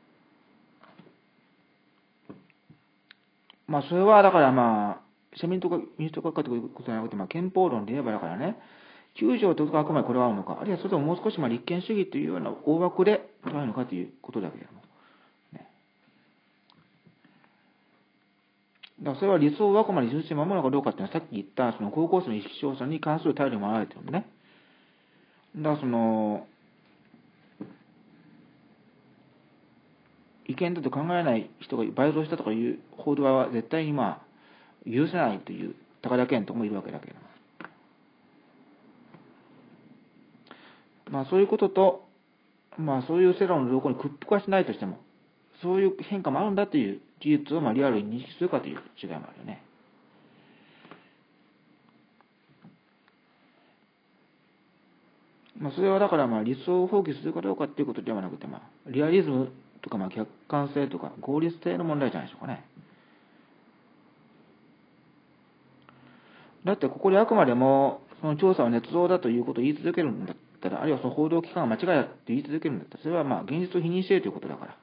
ね。それはだから社民党か民主党かということじゃなくて、憲法論で言えばだからね、9条ということがあくまでこれはあるのか、あるいはそれとももう少し立憲主義というような大枠で捉えるのかということだけれども、ね。だからそれは理想をあくまで純粋に守るのかどうかっていうのは、さっき言ったその高校生の意識調査に関する態度もあられてるのね。だから違憲だと考えない人が倍増したとかいう報道は絶対に許せないという高田健ともいるわけだけども、そういうことと、そういう世論の動向に屈服はしないとしても、そういう変化もあるんだという事実をリアルに認識するかという違いもあるよね。それはだから理想を放棄するかどうかということではなくて、リアリズムとか客観性とか合理性の問題じゃないでしょうかね。だってここであくまでもその調査は捏造だということを言い続けるんだったら、あるいはその報道機関が間違いだと言い続けるんだったら、それは現実を否認しているということだから。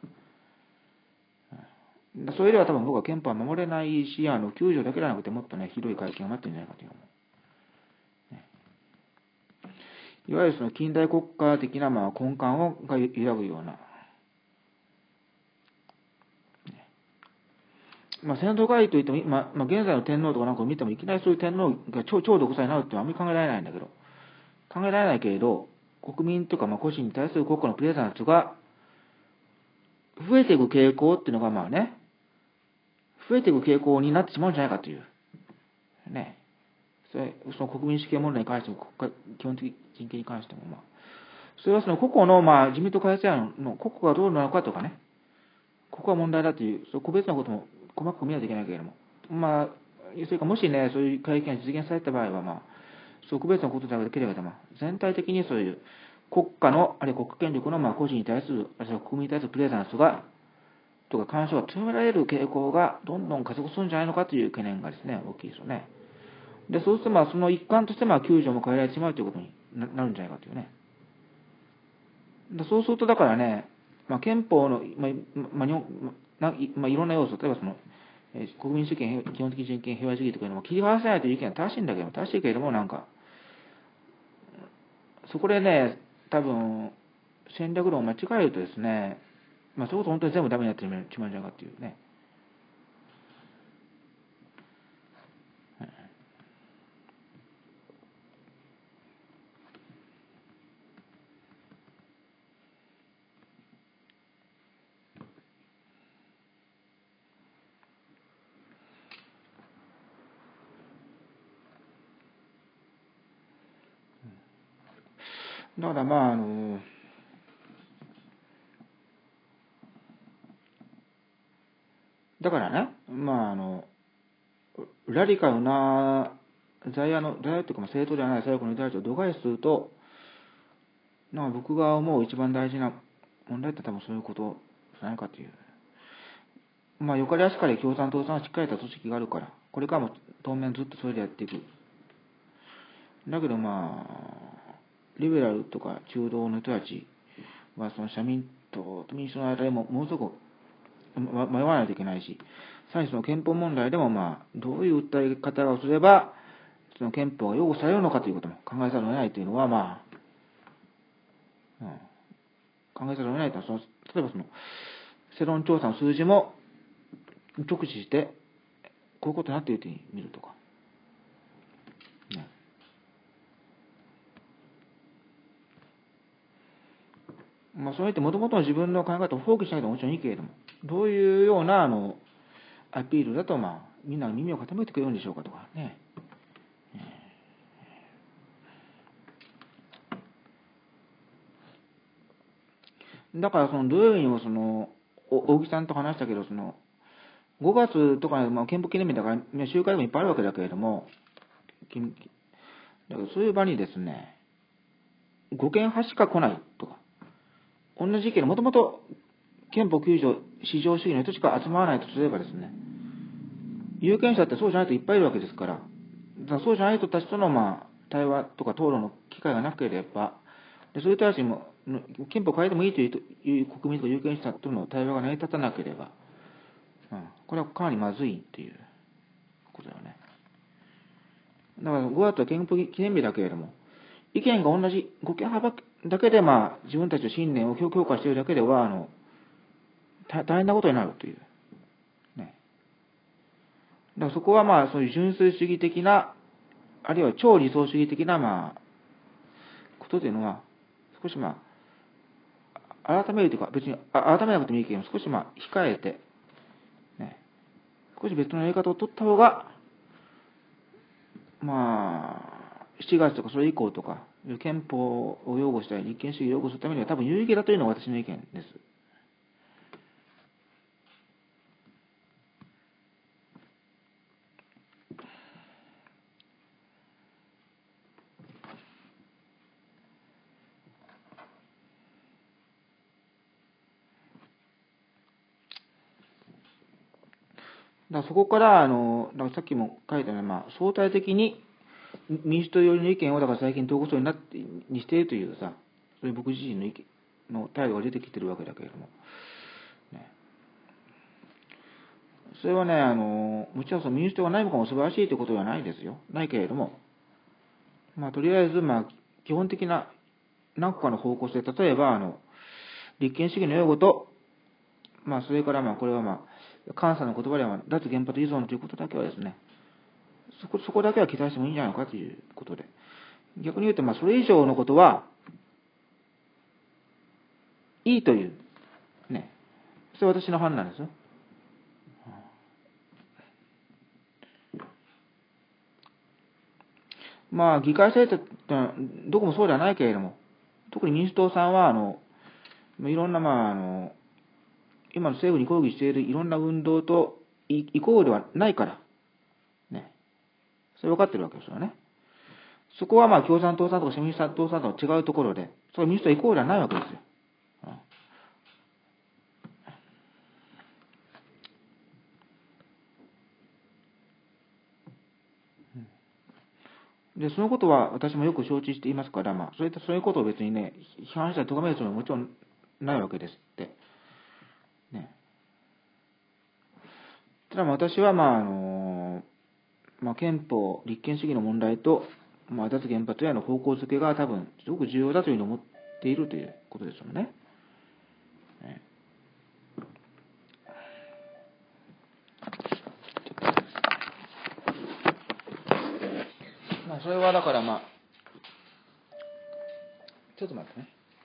それでは多分僕は憲法は守れないし、9条だけではなくてもっとね、ひどい会見が待ってるんじゃないかという思う。いわゆるその近代国家的な根幹を揺らぐような。先祖返りといっても、現在の天皇とかなんかを見ても、いきなりそういう天皇が超独裁になるってあんまり考えられないんだけど、考えられないけれど、国民とか個人に対する国家のプレゼンスが増えていく傾向っていうのが増えていく傾向になってしまうんじゃないかという。ね。その国民主権問題に関しても、基本的人権に関しても、それはその個々の自民党改正案の個々がどうなのかとかね、ここは問題だという、そう個別のことも細かく見ないといけないけれども、それかもしね、そういう会見が実現された場合は、そう個別のことでなければ、全体的にそういう国家の、あるいは国家権力の個人に対する、あるいは国民に対するプレゼンスが、とか干渉が強められる傾向がどんどん加速するんじゃないのかという懸念がですね、大きいですよね。で、そうするとその一環として9条も変えられてしまうということになるんじゃないかというね。でそうするとだからね、憲法の、いろんな要素、例えば国民主権、基本的人権、平和主義とかいうのも切り離せないという意見は正しいんだけど、正しいけれども、そこでね、多分、戦略論を間違えるとですね、そういうこと本当に全部ダメになってしまうんじゃないかっていうね。だからだからね、ラディカルな在野というか政党ではない最後の大臣を度外視すると、僕が思う一番大事な問題って多分そういうことじゃないかという。よかれやしかれ共産党さんはしっかりと組織があるから、これからも当面ずっとそれでやっていく。だけどリベラルとか中道の人たちはその社民党と民主党の間でものすごく迷わないといけないし、さらにその憲法問題でも、どういう訴え方をすれば、その憲法が擁護されるのかということも考えざるを得ないというのは、考えざるを得ないというのは、例えばその、世論調査の数字も直視して、こういうことになっているというふうに見るとか。そうやってもともとの自分の考え方を放棄しないともちろんいいけれども、どういうようなアピールだと、みんなが耳を傾けてくれるんでしょうかとかね。だからその土曜日にも大木さんと話したけど、5月とか、憲法記念日だから、集会でもいっぱいあるわけだけれども、だからそういう場にですね、5件8しか来ないとか、同じ意見でもともと憲法9条、至上主義の人しか集まらないとすればですね、有権者ってそうじゃないといっぱいいるわけですから、そうじゃない人たちとの対話とか討論の機会がなければ、そういう人たちも憲法変えてもいいという国民とか有権者との対話が成り立たなければ、これはかなりまずいっていうことだよね。だから5月は憲法記念日だけれども、意見が同じ5件幅だけで自分たちの信念を強化しているだけでは大変なことになるという。ね。だからそこはそういう純粋主義的な、あるいは超理想主義的なことというのは、少し改めるというか、別に改めなくてもいいけど、少し控えて、ね、少し別のやり方を取った方が、7月とかそれ以降とか、憲法を擁護したり、立憲主義を擁護するためには多分有意義だというのが私の意見です。そこから、さっきも書いたように、相対的に民主党寄りの意見を、最近、統合層にしているというそういう僕自身の意見の態度が出てきているわけだけれども、ね、それはね、もちろん民主党が何もかも素晴らしいということではないですよ。ないけれども、とりあえず、基本的な何個かの方向性、例えば、立憲主義の擁護と、それからこれは関西の言葉では脱原発依存ということだけはですね、そこだけは期待してもいいんじゃないのかということで。逆に言うと、それ以上のことは、いいという、ね。それは私の判断ですよ。議会制度ってどこもそうではないけれども、特に民主党さんは、いろんな、今の政府に抗議しているいろんな運動とイコールではないから、ね。それ分かってるわけですよね。そこは共産党さんとか社民党さんとは違うところで、それは民主党イコールではないわけですよ。で、そのことは私もよく承知していますから、そういうことを別にね、批判したり咎めるつもりはもちろんないわけですって。ね。ただ私は、憲法、立憲主義の問題と、脱原発への方向づけが多分、すごく重要だというふうに思っているということですよね。それはだからちょっと待ってね。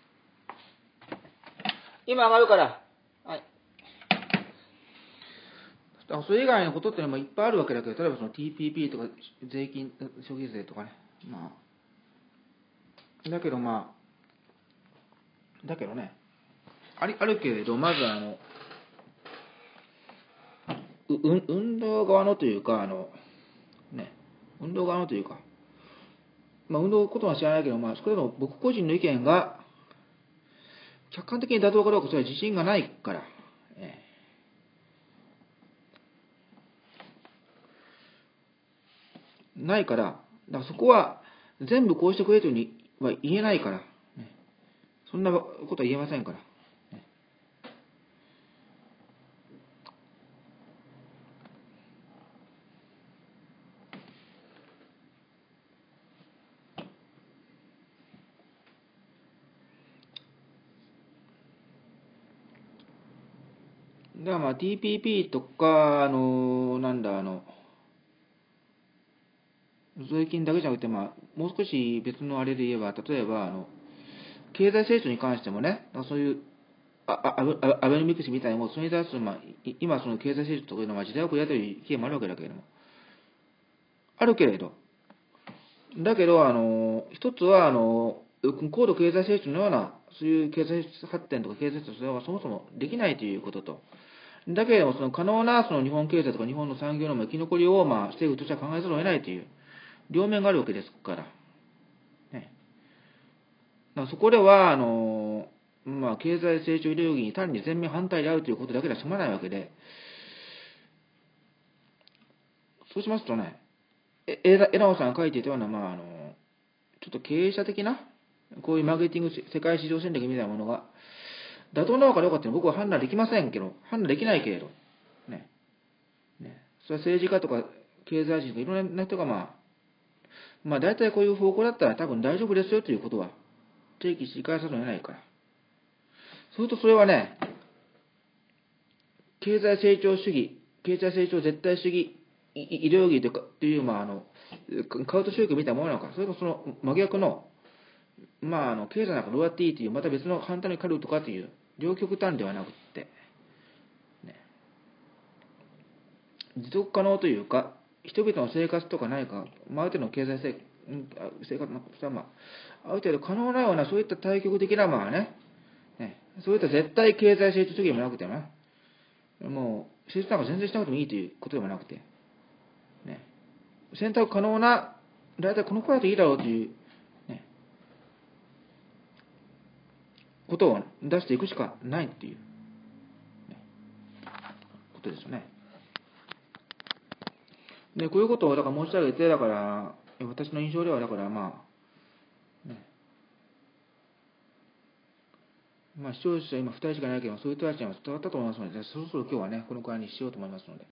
今上がるから。はい。それ以外のことっていうのもいっぱいあるわけだけど、例えばその TPP とか税金、消費税とかね。だけどだけどね。あるけれど、まず運動側のというか、運動側のというか、運動のことは知らないけど、それでも僕個人の意見が客観的に妥当かどうかそれは自信がないから、ないから、だからそこは全部こうしてくれというふうには言えないから、そんなことは言えませんから。 だからまあ TPP とか、税金だけじゃなくて、まあ、もう少し別のあれで言えば、例えば、経済成長に関してもね、そういう、アベノミクスみたいなもそれに対する、まあ、今その経済成長というのは時代を超えやという意見もあるわけだけれども、あるけれど、だけど、一つは、高度経済成長のような、そういう経済発展とか経済成長はそもそもできないということと、だけれども、その可能なその日本経済とか日本の産業の生き残りを、まあ、政府としては考えざるを得ないという両面があるわけですから。ね、だからそこでは、まあ、経済成長イデオロギーに単に全面反対であるということだけでは済まないわけで、そうしますとね、枝野さんが書いていたような、まあ、ちょっと経営者的な、こういうマーケティング、世界市場戦略みたいなものが、妥当なのかどうかっていうのは僕は判断できませんけど、判断できないけれど、ね。それは政治家とか経済人とかいろんな人がまあ大体こういう方向だったら多分大丈夫ですよということは提起していかざるを得ないから。するとそれはね、経済成長主義、経済成長絶対主義、イデオロギーという、まあカウト宗教みたいなものなのか、それとその真逆の、まあ経済なんかどうやっていいという、また別の反対に狩るとかという、両極端ではなくって、持続可能というか、人々の生活とか何か、まあ、ある程度の経済生活の、まあ、ある程度可能なような、そういった対極的な、まあね、そういった絶対経済成長主義でもなくてね、もう、政治なんか全然しなくてもいいということでもなくて、ね、選択可能な、大体このくらいでいいだろうという、ね、ことを出していくしかないっていう、ね、ことですよね。で、こういうことをだから申し上げて、だから、私の印象では、だから視聴者今2人しかいないけど、そういう人たちには伝わったと思いますので、そろそろ今日はね、このくらいにしようと思いますので。